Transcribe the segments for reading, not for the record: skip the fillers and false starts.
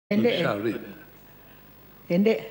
Pendek Syarif. Pendek.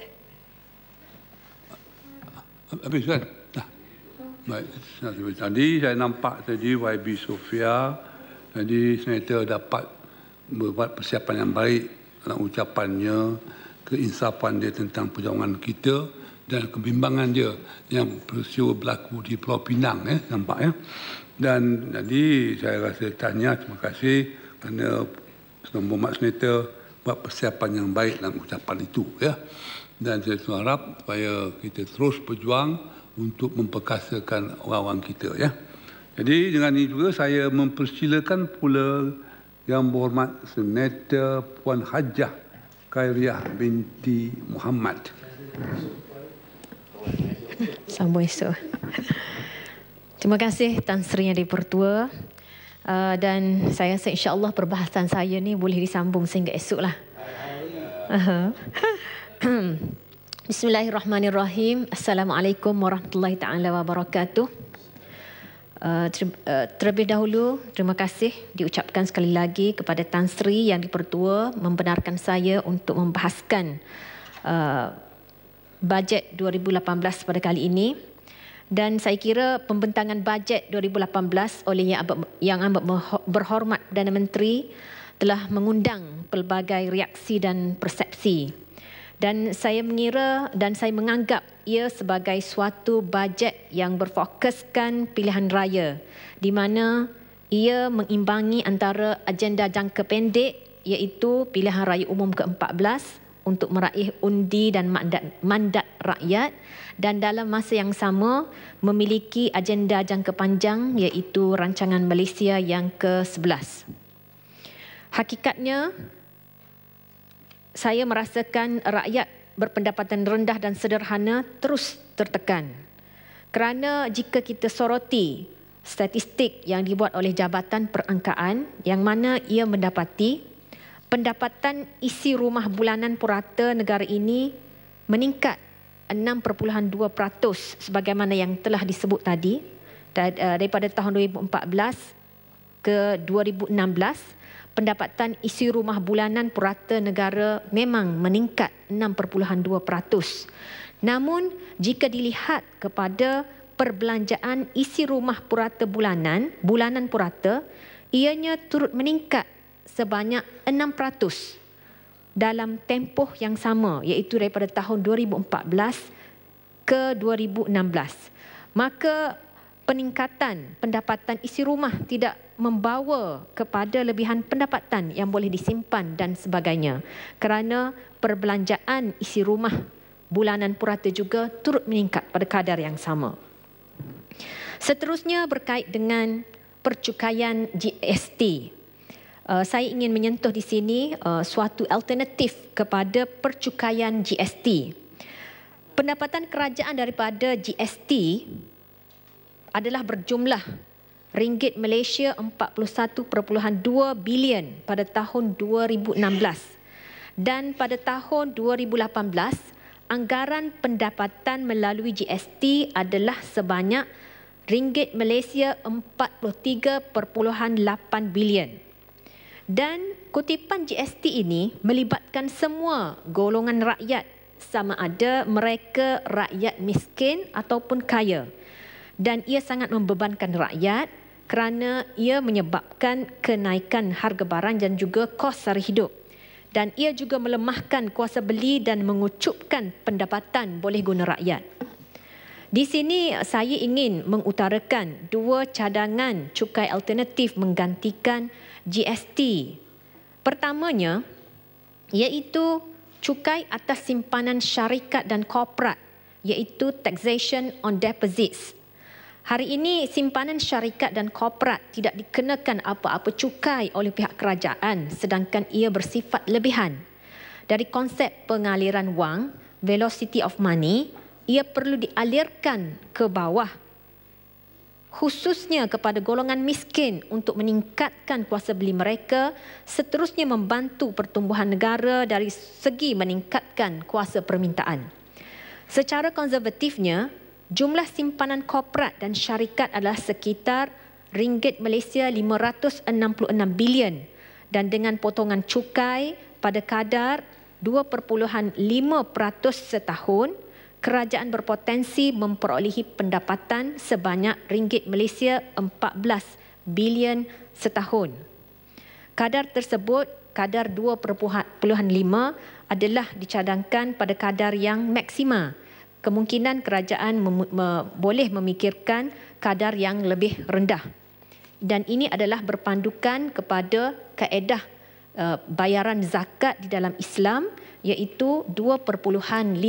Habis kan? Dah. Baik. Tadi saya nampak tadi YB Sofia, tadi senator dapat membuat persiapan yang baik dalam ucapannya, keinsafan dia tentang perjuangan kita dan kebimbangan dia yang peristiwa berlaku di Pulau Pinang, nampak ya. Dan tadi saya rasa tanya terima kasih kerana Muhammad Senator buat persiapan yang baik dalam ucapan itu ya. Dan saya harap supaya kita terus berjuang untuk memperkasakan orang-orang kita ya. Jadi dengan ini juga saya mempersilakan pula Yang Berhormat Senator Puan Hajah Khairiah binti Muhammad. Assalamualaikum. Terima kasih Tan Sri Yang di-Pertua. Dan saya rasa insya-Allah perbahasan saya ni boleh disambung sehingga esoklah. Bismillahirrahmanirrahim. Assalamualaikum warahmatullahi taala wabarakatuh. Terlebih dahulu terima kasih diucapkan sekali lagi kepada Tan Sri Yang di-Pertua membenarkan saya untuk membahaskan bajet 2018 pada kali ini. Dan saya kira pembentangan bajet 2018 oleh Yang Amat Berhormat Perdana Menteri telah mengundang pelbagai reaksi dan persepsi. Dan saya mengira dan saya menganggap ia sebagai suatu bajet yang berfokuskan pilihan raya di mana ia mengimbangi antara agenda jangka pendek iaitu pilihan raya umum ke-14 untuk meraih undi dan mandat rakyat dan dalam masa yang sama memiliki agenda jangka panjang iaitu rancangan Malaysia yang ke-11. Hakikatnya, saya merasakan rakyat berpendapatan rendah dan sederhana terus tertekan. Kerana jika kita soroti statistik yang dibuat oleh Jabatan Perangkaan yang mana ia mendapati pendapatan isi rumah bulanan purata negara ini meningkat 6.2% sebagaimana yang telah disebut tadi daripada tahun 2014 ke 2016 pendapatan isi rumah bulanan purata negara memang meningkat 6.2%. Namun jika dilihat kepada perbelanjaan isi rumah purata bulanan purata ianya turut meningkat sebanyak 6% dalam tempoh yang sama iaitu daripada tahun 2014 ke 2016. Maka peningkatan pendapatan isi rumah tidak membawa kepada lebihan pendapatan yang boleh disimpan dan sebagainya. Kerana perbelanjaan isi rumah bulanan purata juga turut meningkat pada kadar yang sama. Seterusnya berkait dengan percukaian GST. Saya ingin menyentuh di sini suatu alternatif kepada percukaian GST. Pendapatan kerajaan daripada GST adalah berjumlah ringgit Malaysia 41.2 bilion pada tahun 2016 dan pada tahun 2018 anggaran pendapatan melalui GST adalah sebanyak ringgit Malaysia 43.8 bilion. Dan kutipan GST ini melibatkan semua golongan rakyat sama ada mereka rakyat miskin ataupun kaya. Dan ia sangat membebankan rakyat kerana ia menyebabkan kenaikan harga barang dan juga kos sara hidup. Dan ia juga melemahkan kuasa beli dan mengucupkan pendapatan boleh guna rakyat. Di sini saya ingin mengutarakan dua cadangan cukai alternatif menggantikan GST. Pertamanya iaitu cukai atas simpanan syarikat dan korporat iaitu taxation on deposits. Hari ini simpanan syarikat dan korporat tidak dikenakan apa-apa cukai oleh pihak kerajaan sedangkan ia bersifat lebihan. Dari konsep pengaliran wang, velocity of money, ia perlu dialirkan ke bawah khususnya kepada golongan miskin untuk meningkatkan kuasa beli mereka, seterusnya membantu pertumbuhan negara dari segi meningkatkan kuasa permintaan. Secara konservatifnya, jumlah simpanan korporat dan syarikat adalah sekitar ringgit Malaysia 566 bilion dan dengan potongan cukai pada kadar 2.5% setahun, kerajaan berpotensi memperolehi pendapatan sebanyak ringgit Malaysia 14 bilion setahun. Kadar tersebut, kadar 2.5 adalah dicadangkan pada kadar yang maksima. Kemungkinan kerajaan boleh memikirkan kadar yang lebih rendah. Dan ini adalah berpandukan kepada kaedah bayaran zakat di dalam Islam, iaitu 2.5%.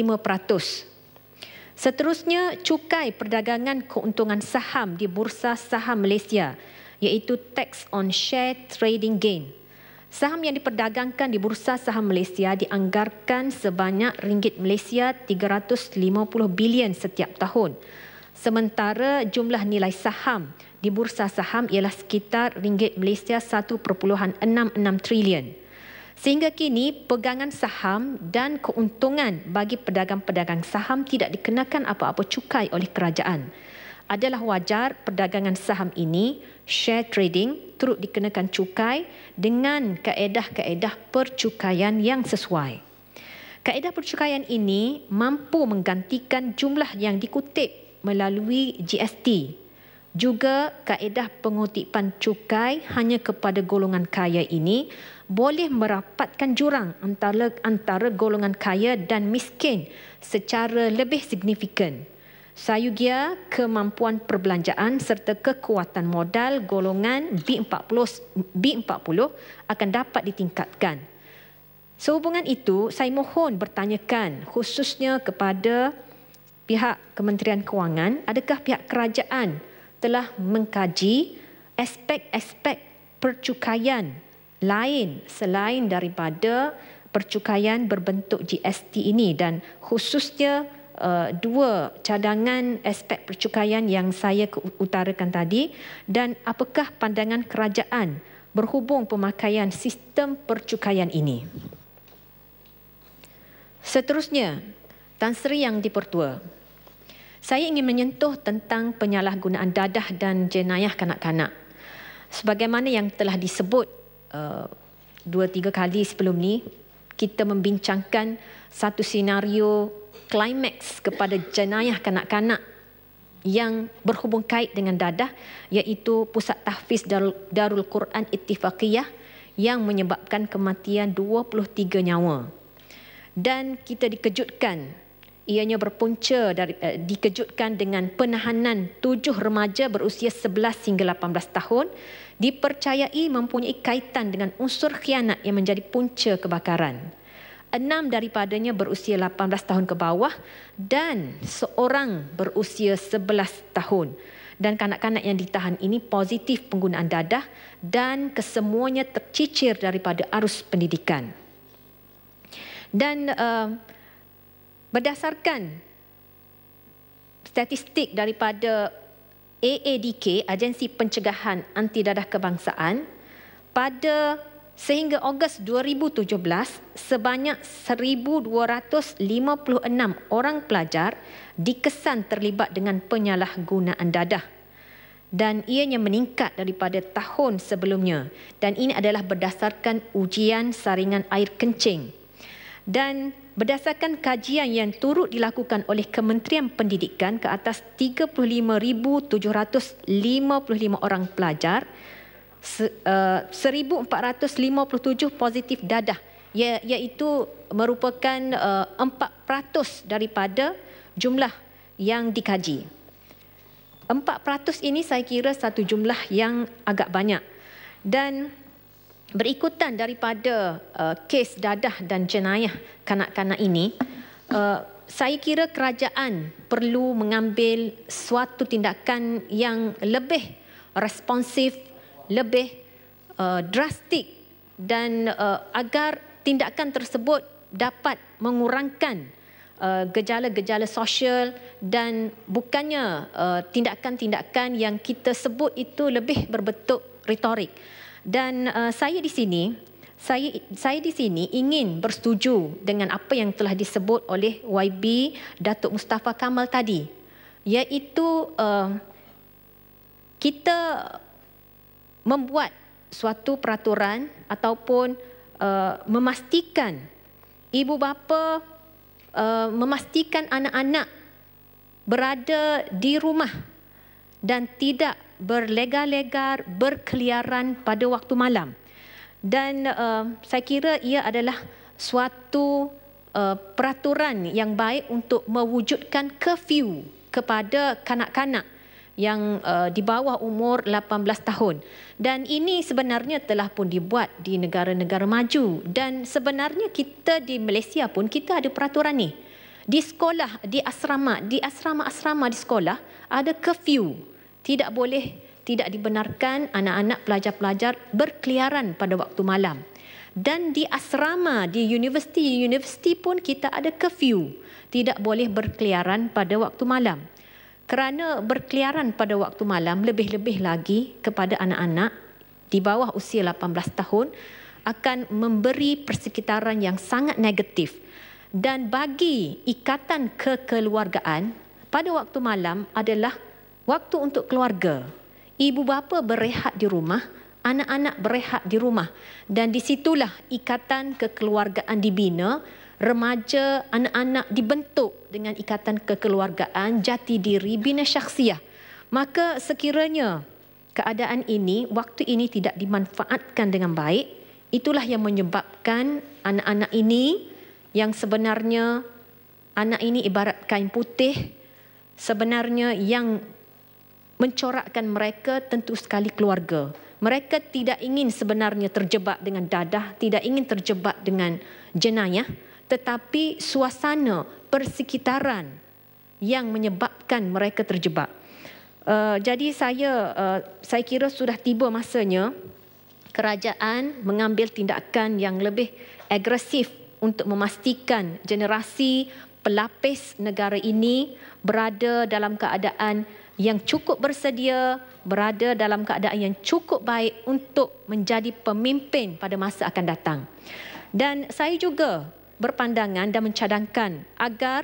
Seterusnya, cukai perdagangan keuntungan saham di Bursa Saham Malaysia, iaitu Tax on Share Trading Gain. Saham yang diperdagangkan di Bursa Saham Malaysia dianggarkan sebanyak ringgit Malaysia 350 bilion setiap tahun. Sementara jumlah nilai saham di Bursa Saham ialah sekitar ringgit Malaysia 1.66 trilion. Sehingga kini, pegangan saham dan keuntungan bagi pedagang-pedagang saham tidak dikenakan apa-apa cukai oleh kerajaan. Adalah wajar perdagangan saham ini, share trading, turut dikenakan cukai dengan kaedah-kaedah percukaian yang sesuai. Kaedah percukaian ini mampu menggantikan jumlah yang dikutip melalui GST. Juga kaedah pengutipan cukai hanya kepada golongan kaya ini boleh merapatkan jurang antara golongan kaya dan miskin secara lebih signifikan. Sayugia kemampuan perbelanjaan serta kekuatan modal golongan B40 akan dapat ditingkatkan. Sehubungan itu, saya mohon bertanyakan khususnya kepada pihak Kementerian Kewangan, adakah pihak kerajaan telah mengkaji aspek-aspek percukaian lain selain daripada percukaian berbentuk GST ini, dan khususnya dua cadangan aspek percukaian yang saya utarakan tadi, dan apakah pandangan kerajaan berhubung pemakaian sistem percukaian ini. Seterusnya, Tan Sri Yang di-Pertua, saya ingin menyentuh tentang penyalahgunaan dadah dan jenayah kanak-kanak. Sebagaimana yang telah disebut 2-3 kali sebelum ni, kita membincangkan satu senario klimaks kepada jenayah kanak-kanak yang berhubung kait dengan dadah, iaitu Pusat Tahfiz Darul Quran Ittifaqiyah yang menyebabkan kematian 23 nyawa. Dan kita dikejutkan, ianya berpunca dikejutkan dengan penahanan 7 remaja berusia 11 hingga 18 tahun dipercayai mempunyai kaitan dengan unsur khianat yang menjadi punca kebakaran. 6 daripadanya berusia 18 tahun ke bawah dan seorang berusia 11 tahun. Dan kanak-kanak yang ditahan ini positif penggunaan dadah dan kesemuanya tercicir daripada arus pendidikan. Dan berdasarkan statistik daripada AADK, Agensi Pencegahan Anti Dadah Kebangsaan, pada sehingga Ogos 2017, sebanyak 1,256 orang pelajar dikesan terlibat dengan penyalahgunaan dadah. Dan ianya meningkat daripada tahun sebelumnya. Dan ini adalah berdasarkan ujian saringan air kencing. Dan berdasarkan kajian yang turut dilakukan oleh Kementerian Pendidikan ke atas 35,755 orang pelajar, 1,457 positif dadah, iaitu merupakan 4% daripada jumlah yang dikaji. 4% ini saya kira satu jumlah yang agak banyak. Dan berikutan daripada kes dadah dan jenayah kanak-kanak ini, saya kira kerajaan perlu mengambil suatu tindakan yang lebih responsif, lebih drastik, dan agar tindakan tersebut dapat mengurangkan gejala-gejala sosial dan bukannya tindakan-tindakan yang kita sebut itu lebih berbentuk retorik. Dan saya di sini ingin bersetuju dengan apa yang telah disebut oleh YB Datuk Mustafa Kamal tadi, iaitu kita membuat suatu peraturan ataupun memastikan ibu bapa memastikan anak-anak berada di rumah dan tidak berlegar-legar berkeliaran pada waktu malam. Dan saya kira ia adalah suatu peraturan yang baik untuk mewujudkan curfew kepada kanak-kanak yang di bawah umur 18 tahun. Dan ini sebenarnya telah pun dibuat di negara-negara maju. Dan sebenarnya kita di Malaysia pun kita ada peraturan ni. Di sekolah, di asrama-asrama di sekolah ada curfew. Tidak dibenarkan anak-anak pelajar-pelajar berkeliaran pada waktu malam. Dan di asrama, di universiti pun kita ada curfew. Tidak boleh berkeliaran pada waktu malam. Kerana berkeliaran pada waktu malam, lebih-lebih lagi kepada anak-anak di bawah usia 18 tahun akan memberi persekitaran yang sangat negatif. Dan bagi ikatan kekeluargaan, pada waktu malam adalah waktu untuk keluarga. Ibu bapa berehat di rumah, anak-anak berehat di rumah. Dan disitulah ikatan kekeluargaan dibina, remaja, anak-anak dibentuk dengan ikatan kekeluargaan, jati diri, bina syakhsiah. Maka sekiranya keadaan ini, waktu ini tidak dimanfaatkan dengan baik, itulah yang menyebabkan anak-anak ini yang sebenarnya anak ini ibarat kain putih, sebenarnya yang mencorakkan mereka tentu sekali keluarga. Mereka tidak ingin sebenarnya terjebak dengan dadah, tidak ingin terjebak dengan jenayah, tetapi suasana persekitaran yang menyebabkan mereka terjebak. Jadi saya kira sudah tiba masanya kerajaan mengambil tindakan yang lebih agresif untuk memastikan generasi pelapis negara ini berada dalam keadaan yang cukup bersedia, berada dalam keadaan yang cukup baik untuk menjadi pemimpin pada masa akan datang. Dan saya juga berpandangan dan mencadangkan agar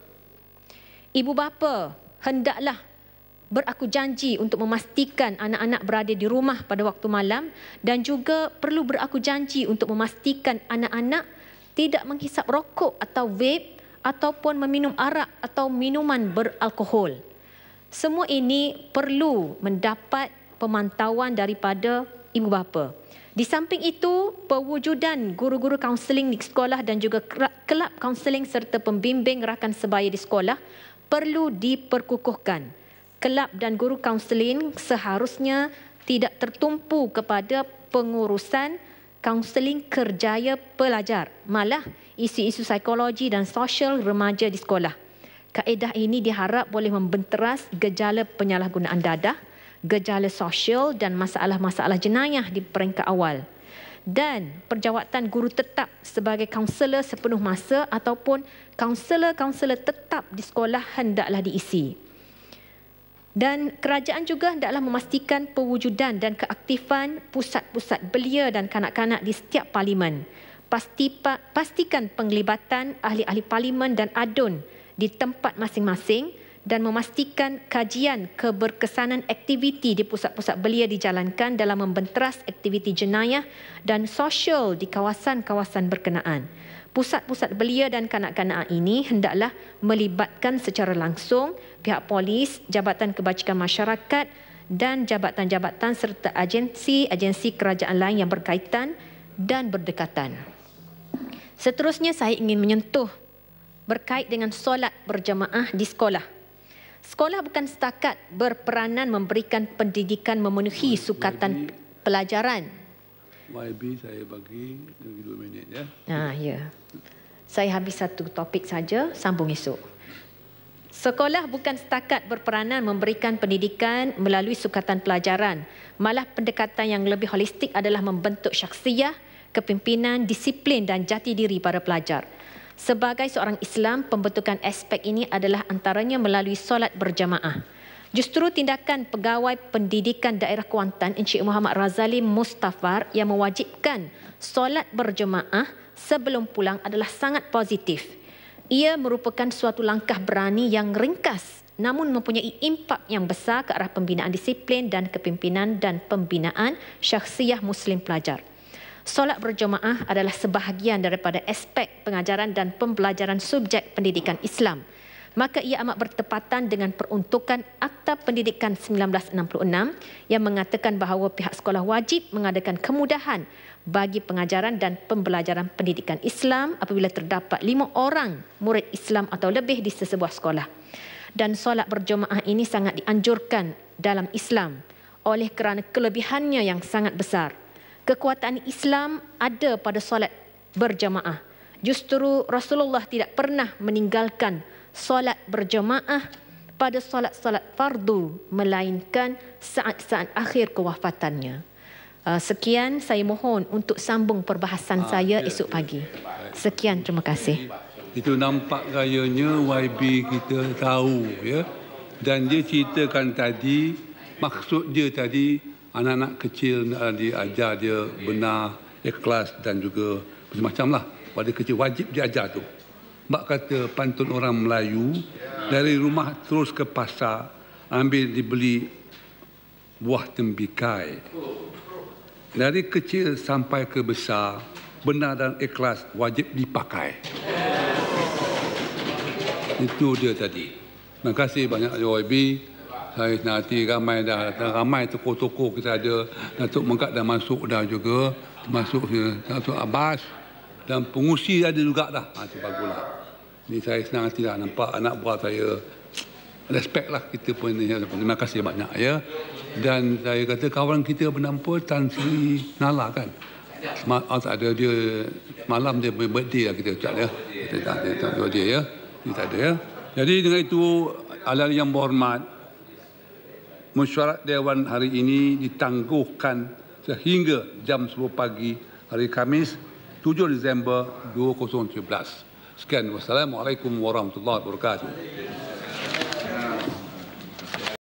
ibu bapa hendaklah beraku janji untuk memastikan anak-anak berada di rumah pada waktu malam dan juga perlu beraku janji untuk memastikan anak-anak tidak menghisap rokok atau vape ataupun meminum arak atau minuman beralkohol. Semua ini perlu mendapat pemantauan daripada ibu bapa. Di samping itu, pewujudan guru-guru kaunseling di sekolah dan juga kelab kaunseling serta pembimbing rakan sebaya di sekolah perlu diperkukuhkan. Kelab dan guru kaunseling seharusnya tidak tertumpu kepada pengurusan kaunseling kerjaya pelajar, malah isu-isu psikologi dan sosial remaja di sekolah. Kaedah ini diharap boleh membenteras gejala penyalahgunaan dadah, gejala sosial dan masalah-masalah jenayah di peringkat awal. Dan perjawatan guru tetap sebagai kaunselor sepenuh masa ataupun kaunselor-kaunselor tetap di sekolah hendaklah diisi. Dan kerajaan juga hendaklah memastikan pewujudan dan keaktifan pusat-pusat belia dan kanak-kanak di setiap parlimen. Pastikan penglibatan ahli-ahli parlimen dan ADUN di tempat masing-masing dan memastikan kajian keberkesanan aktiviti di pusat-pusat belia dijalankan dalam membenteras aktiviti jenayah dan sosial di kawasan-kawasan berkenaan. Pusat-pusat belia dan kanak-kanak ini hendaklah melibatkan secara langsung pihak polis, Jabatan Kebajikan Masyarakat dan jabatan-jabatan serta agensi-agensi kerajaan lain yang berkaitan dan berdekatan. Seterusnya saya ingin menyentuh berkait dengan solat berjamaah di sekolah. Sekolah bukan setakat berperanan memberikan pendidikan memenuhi sukatan pelajaran. YB saya bagi 2 minit ya. Ya. Saya habis satu topik saja, sambung esok. Sekolah bukan setakat berperanan memberikan pendidikan melalui sukatan pelajaran. Malah pendekatan yang lebih holistik adalah membentuk syakhsiah, kepimpinan, disiplin dan jati diri para pelajar. Sebagai seorang Islam, pembentukan aspek ini adalah antaranya melalui solat berjamaah. Justru tindakan Pegawai Pendidikan Daerah Kuantan Encik Muhammad Razali Mustafar yang mewajibkan solat berjamaah sebelum pulang adalah sangat positif. Ia merupakan suatu langkah berani yang ringkas namun mempunyai impak yang besar ke arah pembinaan disiplin dan kepimpinan dan pembinaan syakhsiah Muslim pelajar. Solat berjemaah adalah sebahagian daripada aspek pengajaran dan pembelajaran subjek pendidikan Islam. Maka ia amat bertepatan dengan peruntukan Akta Pendidikan 1966 yang mengatakan bahawa pihak sekolah wajib mengadakan kemudahan bagi pengajaran dan pembelajaran pendidikan Islam apabila terdapat 5 orang murid Islam atau lebih di sesebuah sekolah. Dan solat berjemaah ini sangat dianjurkan dalam Islam oleh kerana kelebihannya yang sangat besar. Kekuatan Islam ada pada solat berjemaah. Justru Rasulullah tidak pernah meninggalkan solat berjemaah pada solat-solat fardu melainkan saat-saat akhir kewafatannya. Sekian, saya mohon untuk sambung perbahasan saya esok pagi. Sekian, terima kasih. Itu nampak gayanya YB kita tahu, ya. Dan dia ceritakan tadi, maksud dia tadi anak-anak kecil nak diajar dia benar, ikhlas dan juga macam-macam lah. Pada kecil wajib diajar tu. Mak kata pantun orang Melayu, dari rumah terus ke pasar, ambil dibeli buah tembikai. Dari kecil sampai ke besar, benar dan ikhlas wajib dipakai. Itu dia tadi. Terima kasih banyak YB. Saya nanti ramai dah datang, ramai tokoh-tokoh kita ada. Datuk Megat dah masuk dah juga. Masuk Datuk Abbas. Dan pengusi ada juga dah. Itu baguslah. Ini saya senang hati dah nampak anak buah saya. Respect lah kita pun. Terima kasih banyak, ya. Dan saya kata kawan kita bernama Tan Sri Nala kan. Tak ada dia, malam dia birthday lah kita ucap ya. Kita tak ada dia, ya. Ini tak ada, ya. Jadi dengan itu, ahli yang berhormat, mesyuarat Dewan hari ini ditangguhkan sehingga jam 10 pagi hari Khamis 7 Disember 2017. Sekian, wassalamualaikum warahmatullahi wabarakatuh.